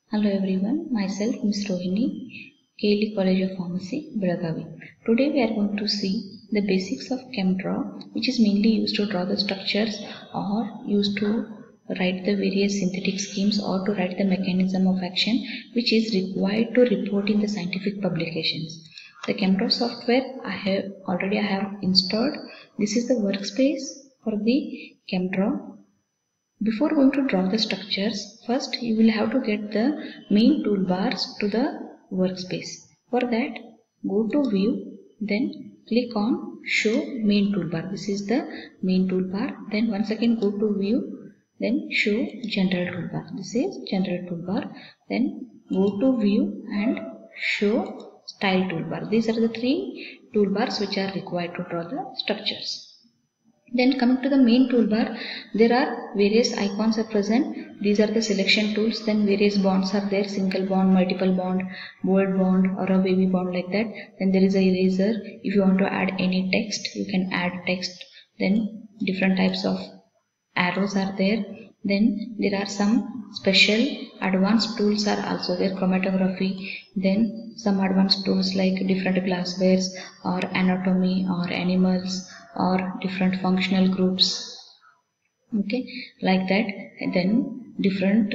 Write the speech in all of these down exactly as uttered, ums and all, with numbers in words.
Hello everyone, myself Miss Rohini, K L E College of Pharmacy, Belagavi. Today we are going to see the basics of ChemDraw, which is mainly used to draw the structures or used to write the various synthetic schemes or to write the mechanism of action which is required to report in the scientific publications. The ChemDraw software I have already I have installed. This is the workspace for the ChemDraw. Before going to draw the structures, first you will have to get the main toolbars to the workspace. For that, go to View, then click on Show Main Toolbar. This is the main toolbar. Then once again go to View, then Show General Toolbar. This is General Toolbar. Then go to View and Show Style Toolbar. These are the three toolbars which are required to draw the structures. Then coming to the main toolbar, there are various icons are present. These are the selection tools. Then various bonds are there, single bond, multiple bond, bold bond or a wavy bond like that. Then there is a eraser. If you want to add any text, you can add text. Then different types of arrows are there. Then there are some special advanced tools are also there, chromatography. Then some advanced tools like different glasswares or anatomy or animals or different functional groups, okay, like that. And then different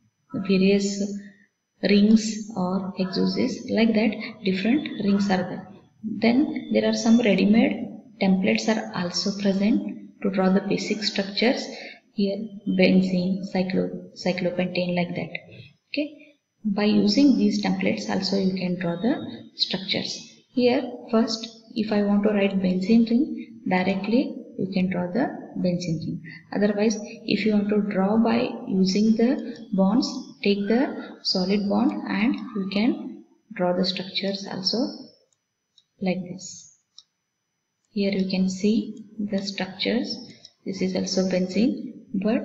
various rings or exuses, like that different rings are there. Then there are some ready-made templates are also present to draw the basic structures. Here benzene, cyclo, cyclopentane, like that. Okay, by using these templates also you can draw the structures. Here first, if I want to write benzene ring, directly you can draw the benzene ring. Otherwise, if you want to draw by using the bonds, take the solid bond and you can draw the structures also like this. Here you can see the structures. This is also benzene, but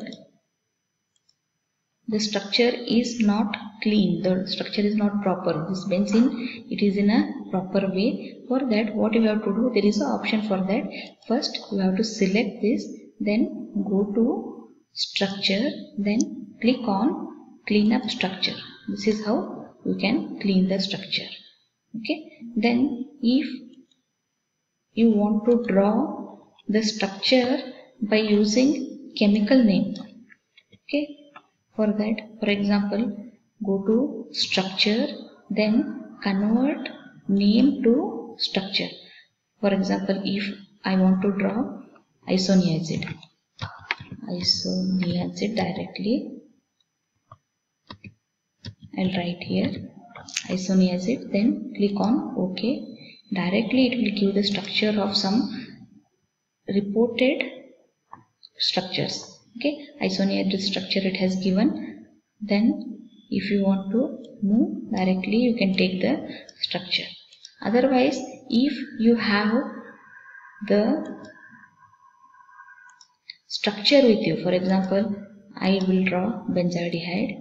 the structure is not clean. The structure is not proper. This benzene, it is in a proper way. For that, what you have to do, there is an option for that. First, you have to select this, then go to structure, then click on clean up structure. This is how you can clean the structure. Okay. Then, if you want to draw the structure by using chemical name, okay. For that, for example, go to structure, then convert name to structure. For example, if I want to draw isoniazid, isoniazid directly, I'll write here isoniazid, then click on OK. Directly it will give the structure of some reported structures. Okay, isoniazid structure it has given. Then if you want to move directly, you can take the structure. Otherwise, if you have the structure with you, for example, I will draw benzaldehyde.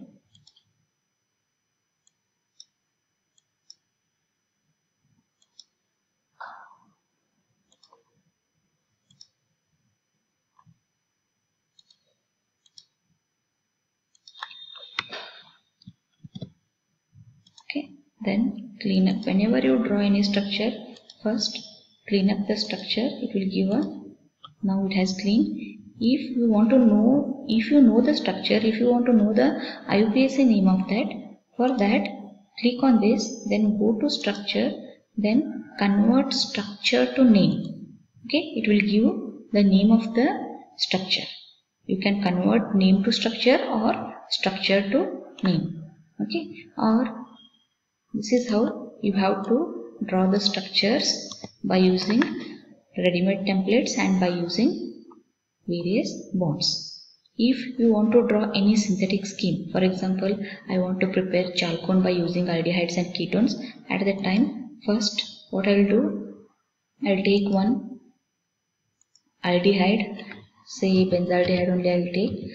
Okay, then clean up. Whenever you draw any structure, first clean up the structure. It will give a, now it has clean. If you want to know, if you know the structure, if you want to know the I U P A C name of that, for that click on this, then go to structure, then convert structure to name. Okay, it will give the name of the structure. You can convert name to structure or structure to name. Okay, or this is how you have to draw the structures by using ready-made templates and by using various bonds. If you want to draw any synthetic scheme, for example, I want to prepare chalcone by using aldehydes and ketones. At that time, first what I will do, I will take one aldehyde, say benzaldehyde only I will take.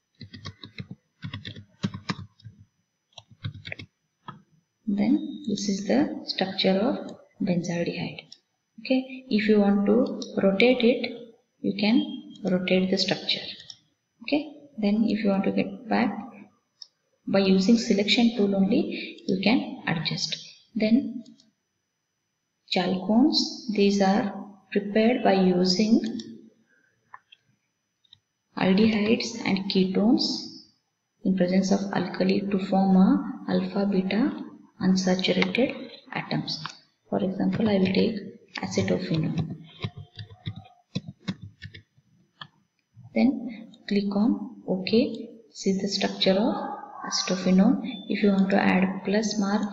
Then this is the structure of benzaldehyde. Okay, if you want to rotate it, you can rotate the structure. Okay, then if you want to get back, by using selection tool only you can adjust. Then chalcones, these are prepared by using aldehydes and ketones in presence of alkali to form a alpha beta unsaturated atoms. For example, I will take acetophenone. Then click on OK. See the structure of acetophenone. If you want to add plus mark,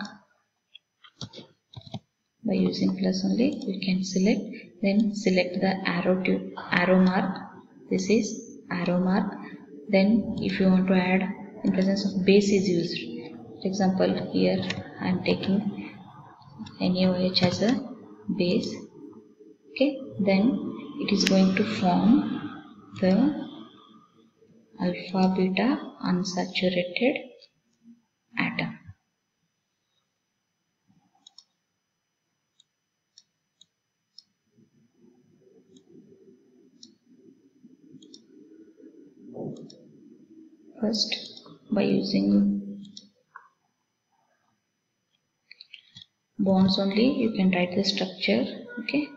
by using plus only you can select. Then select the arrow to arrow mark. This is arrow mark. Then if you want to add, in presence of base is used. For example, here I am taking N A O H as a base. Okay, then it is going to form the alpha beta unsaturated atom. First, by using bonds only you can write the structure. Okay,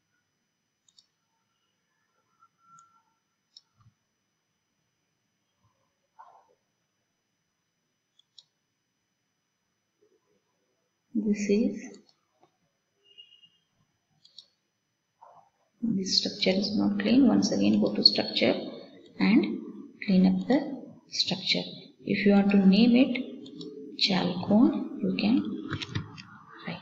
this is this structure is not clean. Once again go to structure and clean up the structure. If you want to name it chalcone, you can write.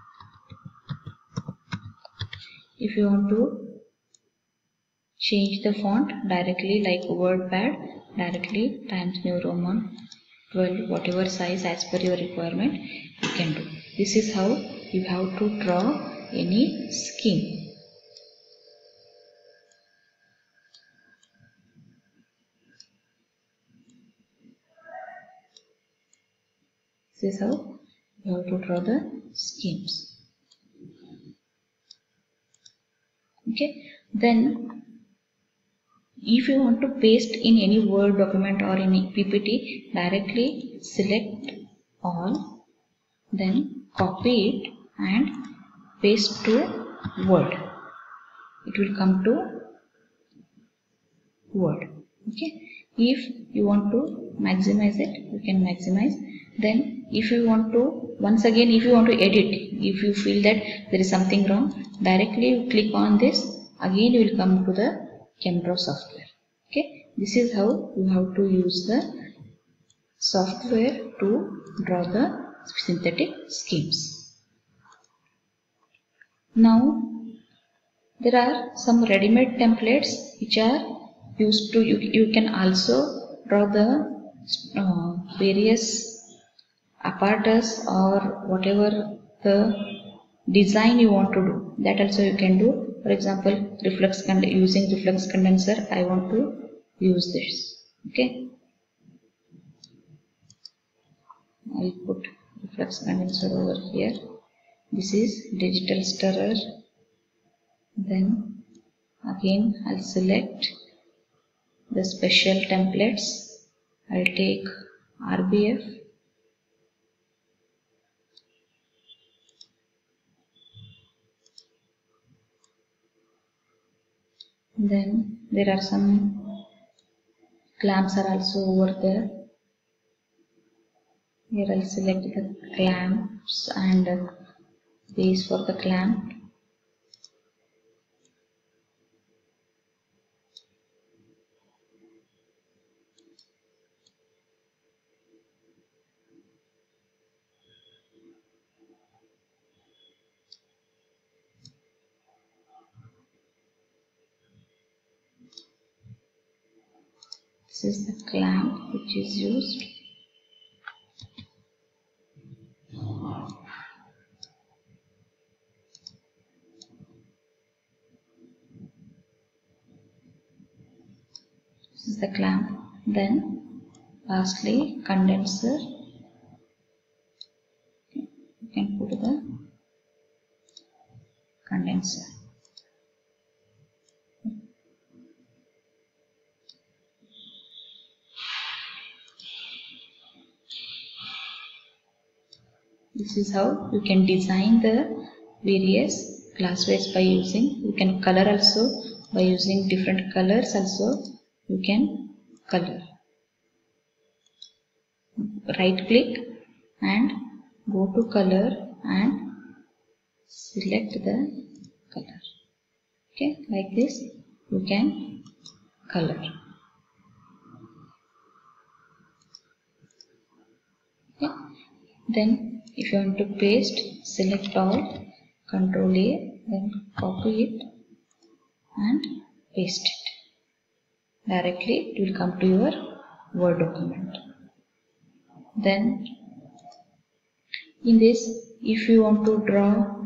If you want to change the font directly, like WordPad, directly Times New Roman twelve, whatever size as per your requirement you can do. This is how you have to draw any scheme. This is how you have to draw the schemes. Okay, then if you want to paste in any Word document or any P P T, directly select all, then copy it and paste to Word. It will come to Word. Okay, if you want to maximize it, you can maximize. Then if you want to, once again if you want to edit, if you feel that there is something wrong, directly you click on this, again you will come to the ChemDraw software. Okay, this is how you have to use the software to draw the synthetic schemes. Now there are some ready-made templates which are used to, you, you can also draw the uh, various apparatus or whatever the design you want to do. That also you can do. For example, reflex using reflex condenser, I want to use this. Okay, I will put reflex condenser over here. This is digital stirrer. Then again I'll select the special templates. I'll take R B F. Then there are some clamps are also over there. Here I'll select the clamps and base for the clamp. This is the clamp which is used. This is the clamp. Then lastly condenser. You can put the condenser. This is how you can design the various glasswares by using. You can color also by using different colors also. You can color. Right click and go to color and select the color. Okay, like this you can color. Okay. Then if you want to paste, select all, control A, then copy it and paste it. Directly it will come to your Word document. Then in this, if you want to draw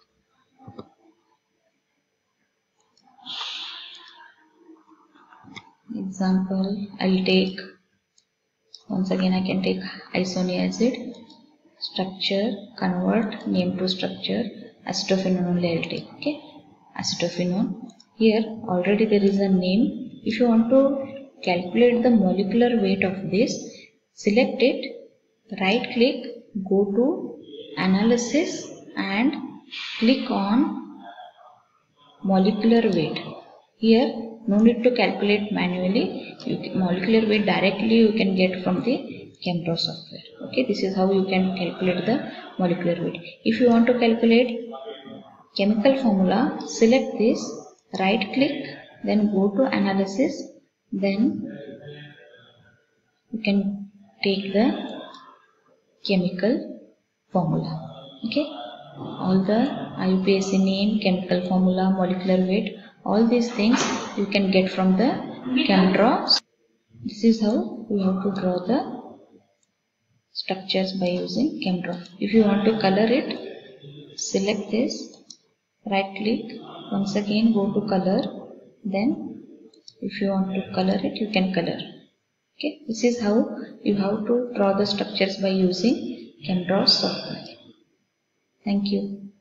example, I'll take once again I can take isoniazid structure, convert name to structure, acetophenone only I'll take. Okay, acetophenone. Here already there is a name. If you want to calculate the molecular weight of this, select it, right click, go to analysis and click on molecular weight. Here no need to calculate manually. You can, molecular weight directly you can get from the ChemDraw software. Okay, this is how you can calculate the molecular weight. If you want to calculate chemical formula, select this, right click, then go to analysis, then you can take the chemical formula. Okay, all the I U P A C name, chemical formula, molecular weight, all these things you can get from the ChemDraw. This is how we have to draw the structures by using ChemDraw. If you want to color it, select this, right click, once again go to color, then if you want to color it, you can color. Okay, this is how you have to draw the structures by using ChemDraw software. Thank you.